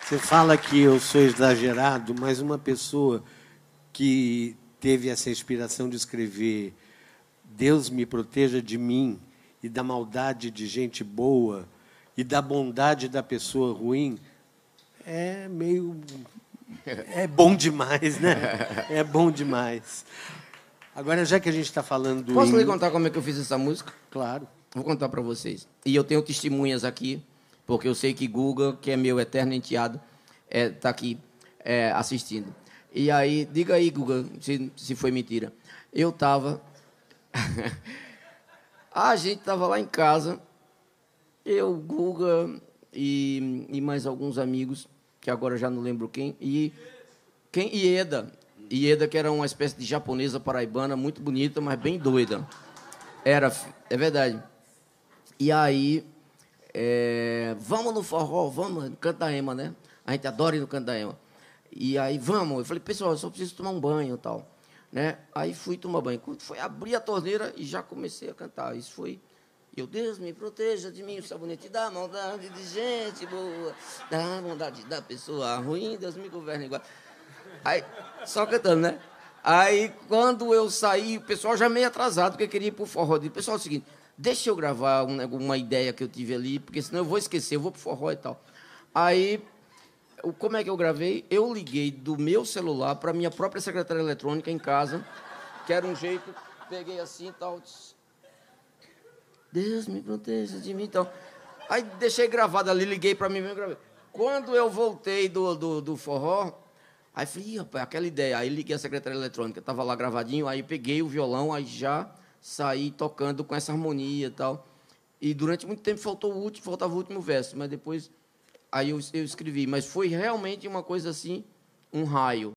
Você fala que eu sou exagerado, mas uma pessoa que teve essa inspiração de escrever Deus me proteja de mim e da maldade de gente boa e da bondade da pessoa ruim, é meio... É bom demais, né? É bom demais. Agora, já que a gente está falando... Posso lhe contar como é que eu fiz essa música? Claro. Vou contar para vocês. E eu tenho testemunhas aqui, porque eu sei que Guga, que é meu eterno enteado, está aqui assistindo. E aí, diga aí, Guga, se foi mentira. Eu estava... A gente estava lá em casa, eu, Guga e mais alguns amigos, que agora já não lembro quem, e Ieda. Ieda, que era uma espécie de japonesa paraibana, muito bonita, mas bem doida. É verdade. E aí, vamos no forró, vamos no Canto da Ema, né? A gente adora ir no Canto da Ema. E aí, vamos. Eu falei, pessoal, eu só preciso tomar um banho e tal. Né? Aí fui tomar banho. Quando foi abrir a torneira e já comecei a cantar. Isso foi... Deus me proteja de mim, o sabonete da maldade de gente boa, da bondade da pessoa ruim, Deus me governe igual. Aí, só cantando, né? Aí, quando eu saí, o pessoal já meio atrasado, porque queria ir pro forró. Eu disse, pessoal, é o seguinte, deixa eu gravar uma ideia que eu tive ali, porque senão eu vou esquecer, eu vou pro forró e tal. Aí, como é que eu gravei? Eu liguei do meu celular para minha própria secretária eletrônica em casa, que era um jeito, peguei assim e tal, Deus me proteja de mim, então. Aí deixei gravado ali, liguei para mim mesmo, gravei. Quando eu voltei do forró, aí falei, rapaz, aquela ideia. Aí liguei a secretária eletrônica, estava lá gravadinho, aí peguei o violão, aí já saí tocando com essa harmonia e tal. E durante muito tempo faltava o último verso, mas depois aí eu escrevi. Mas foi realmente uma coisa assim, um raio.